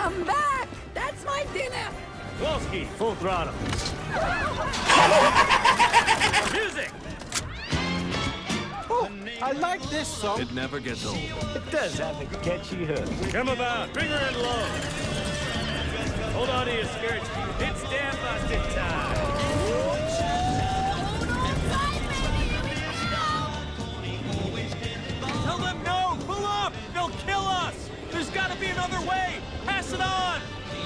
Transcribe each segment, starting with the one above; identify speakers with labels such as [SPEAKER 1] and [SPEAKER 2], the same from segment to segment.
[SPEAKER 1] Come back! That's my dinner!
[SPEAKER 2] Wolski, full throttle. Music!
[SPEAKER 3] Oh, I like this song.
[SPEAKER 4] It never gets old.
[SPEAKER 3] It does have a catchy hook.
[SPEAKER 2] Come about, bring her in low. Hold on to your skirts. It's dam busting time. Tell them no! Pull up! They'll kill us! There's gotta be another way! Pass it on!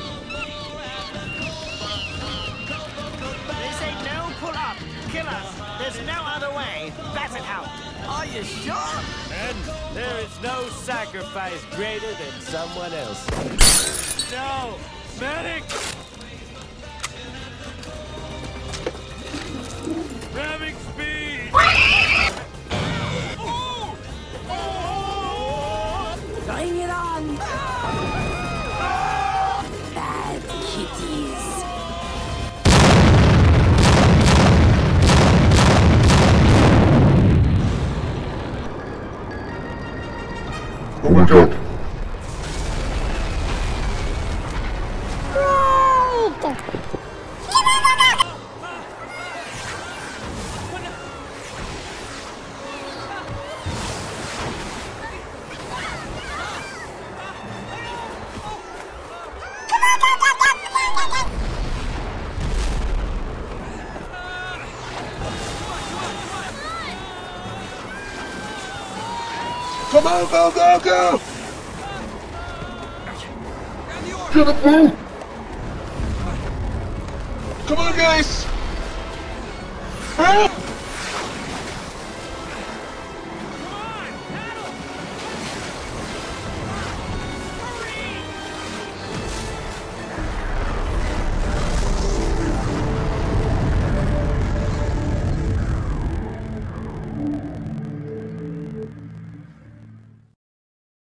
[SPEAKER 5] They say no, pull up, kill us. There's no other way. That's it out.
[SPEAKER 3] Are you sure?
[SPEAKER 2] And there is no sacrifice greater than someone else. No! Medic! Ramming speed!
[SPEAKER 1] Bring it on! Bad kitties.
[SPEAKER 6] Oh my god. Come on, go, go, go! Get it, bro! Come on, guys! Ah!